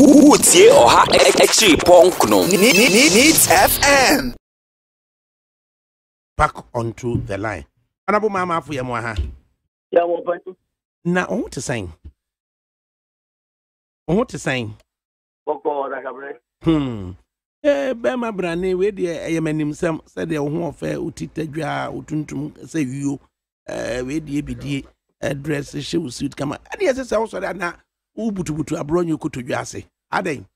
Utie oha echi ponkno. Needs FM. Back onto the line. Honorable Mama for your moha. Yeah, what? Now, I want to say. Bema Brane, where the Yemenim Sam said the home affair, Utitadra, Utuntum, say you, where the ABD address, she will suit come. And yes, it's also that now, Ubutu abroad you could to Jassy. Are they?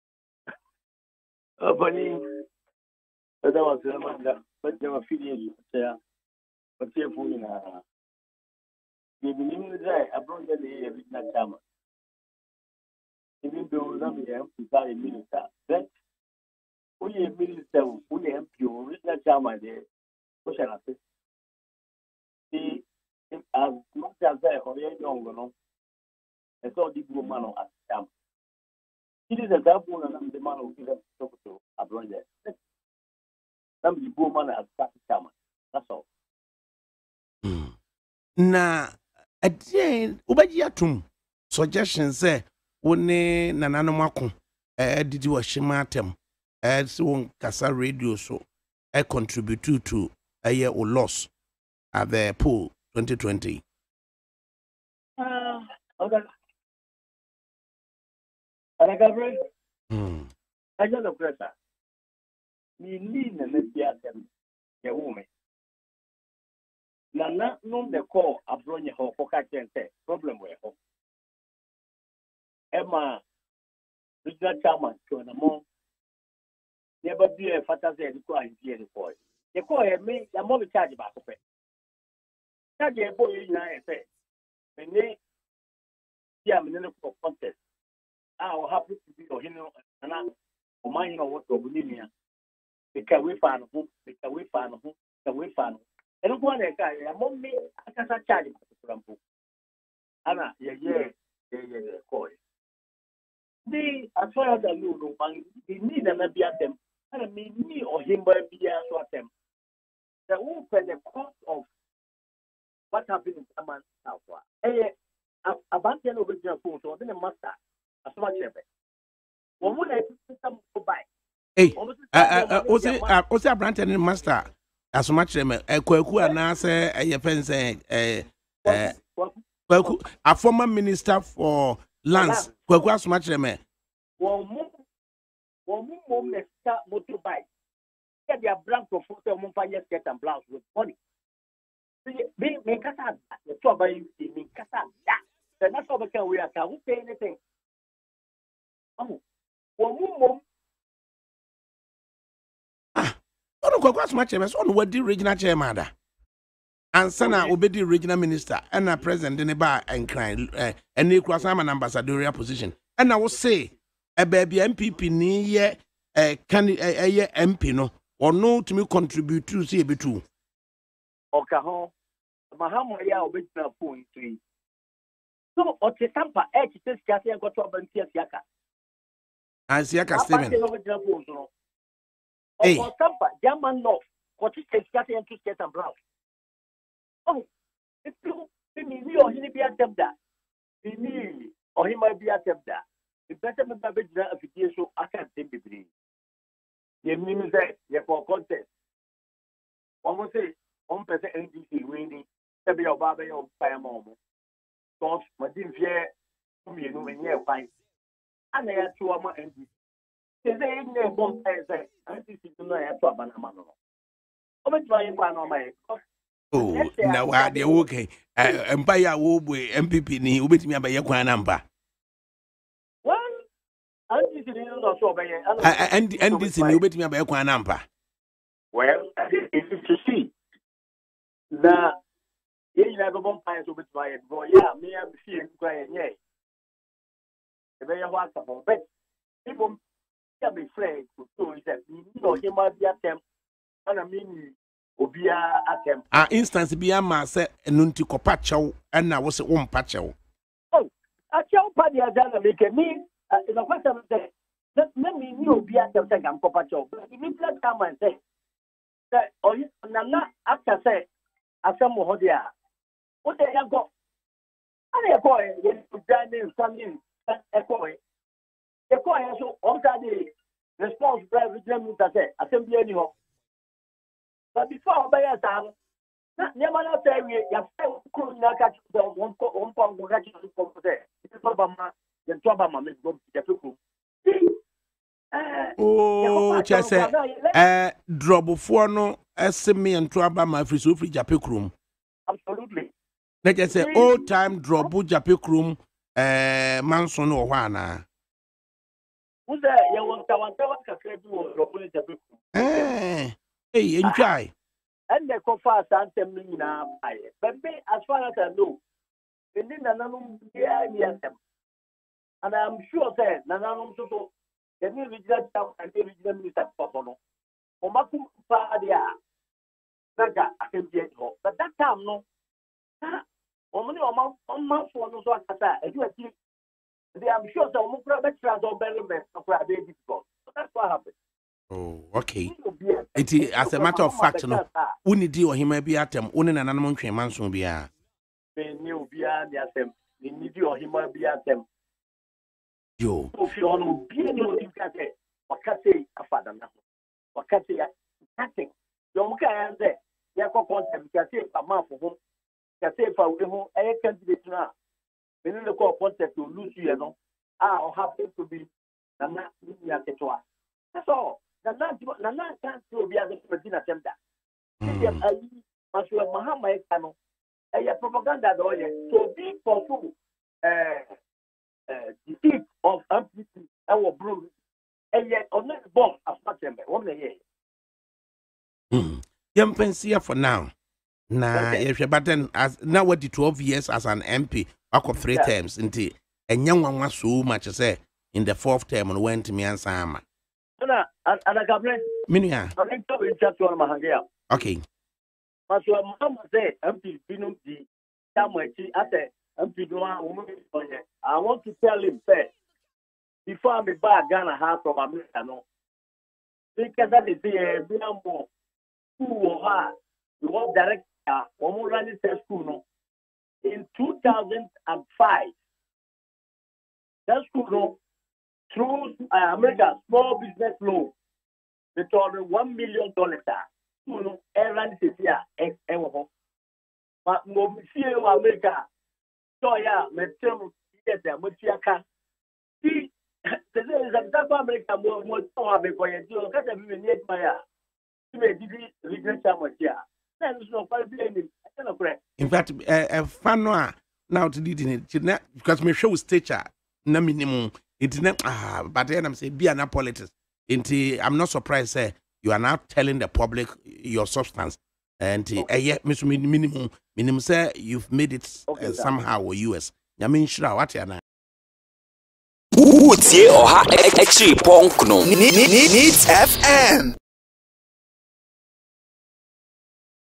Bunny, but that was the man that, but they were feeding there. But here for you now. The beginning there, abroad the Vietnam Chama. Even though some of them minister, but we minister, we MP, original Chama there. What shall I say? The as much as I or young, no, I saw the woman at Chama. It is a double and the man who gives up to abroad there. Some the woman at Chama. That's all. Na again, Ubayatum suggestions say, one Nanano Mako, did you shimatem, so Casa Radio so I contribute to a year or loss at the pool 2020. Okay. I got a pressure. We need a mediatem, a woman. Nana, no, the call abroad your home for catching problem with home. Emma, Richard Chairman, to an amount. Never be a fantasy and crying here the boy. The call me, the more charge about it. Charge a boy in I say, when they see a minute for contest, I will happy to be for him and I for mine or what to believe me. The Kaway fan who, the Kaway fan who, the Kaway fan. I don't want a guy, among me, I can't charge him for the Anna, yeah, call. The as far as I know, they need a maybe at them. And I mean, me or him by be at them. The who pay the cost of what happened in Saman South. A bank original phone, so then a master, as much of it. One would have some to buy. Hey, what's a brand and master? As much as a Kwaku and answer a fence, a former minister for lands, Kwaku as much as a one moment start motorbike. Get their brand for photo, Mumpaya skirt and blouse with money. Being make us the two by you, make us that. That's all because we are who pay anything. Oh, one moment. Kwaku as much as on what the regional chairman. And Sana will be the regional minister and a president in a bar and crying and they cross an ambassadorial position. And I will say a baby MPP near a MP no or no to me contribute to CB2. Okay, Mahama ya original phone to so or the Tampa edge this Cassie and got to Siaka. And Siaka Steven. Hey, Tampa, German law, what is Cassie and two skate and blouse. Oh, it's true. Me or he be at them that. Me or he might be at them that. The better than the original application, I can't think between. You mean that you for contest. One will say 1% NDC winning, to be a barber or fire moment. Because my dear fear to me, no, when you're fine. And I had 2 of my NDC. They say, one say, NDC to know I have to abandon man. I'm trying to find on my. Oh, now I are okay. Empire will be MPP ni ubit me by your number. Well, and this is not so by and this in ubit me by your number. Well, it's to see. The you never want to ubit by it, boy. Yeah, me I'm seeing crying, yea. The very what about but people can be afraid to do that. You know, he might be at them, and I mean. Obia atem. Instance be a master and nunti copacho and I was a one patcho. Oh, a chow party has done make me in a question of that. Let me know be at the second copacho. If you let come and say that or you not after say, as some hodia. What they have got? I call it, you something, a coy. The I so on the response by regional minister say assembly anyhow. But before by a time, never not say we have could not catch the one pound catch there. It's Obama, the Obama makes go to the people. Oh, Chese, drop for no SME and Traba, my free so free Japik room. Absolutely. Let us say old time drop Japik room, Manson or Wana. Who's there? You want to Hey, enjoy. And the coffers answer me now. But as far as I know, and then Nanum, and I'm sure that Nanum so the new regional town and the regional minister Popono. Omakum Padia. Naga, I can get home. But that time, no. Only a month for no so I'm sure some better or better of our baby. So that's what happened. Oh, okay. It is as a matter of fact, no. Uni di or he may be at them, owning an animal train man soon be a. They knew beyond them. They need you or he might be at them. Yo. If you want to be able to get it, what can say a father now? What can say nothing? Don't care there. You can contact can say a month for whom can say for whom a candidate now. When you call contact to lose you, know, I'll happen to be Nana Ketua. That's all. Nana can't be as a president attempt that. Masua Mahama Kano, a propaganda lawyer, so be for defeat of MPP our brew, and yet on that bomb of September, 1 year. Young Pensia for now. Nah, if you button as now what the 12 years as an MP, I got 3 terms into and young one was so much as say in the 4th term and went to me and Sama. And I got Minia. Okay. Masua Mahama said, MP Binum the Tamati, I said, MP I want to tell him first, before I buy Ghana house from America, no. Because that is the Binambo, who was the one director, one running school, no. In 2005, that school, no, through America small business loan, they told $1 million. You know, everyone is here, but no, America. So yeah, me tell you that much you can. See, the is a America more to have a point. You can't even need my. You may be regret so much here. Then there's no point blaming. I cannot pray. In fact, a fan now to lead in it because me show stature no minimum. It's not but then I'm saying be an politics. I'm not surprised. Say you are now telling the public your substance. And yet, minimum say you've made it somehow or US. I mean, sure, what you know. Utie oha extra punk no. Needs FM.